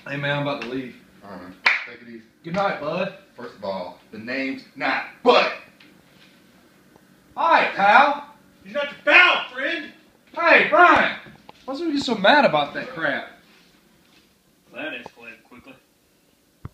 Hey man, I'm about to leave. Alright, man. Take it easy. Good night, bud. First of all, the name's not Bud. Hi, pal. He's not your pal, friend. Hey, Brian. Why are you so mad about that crap?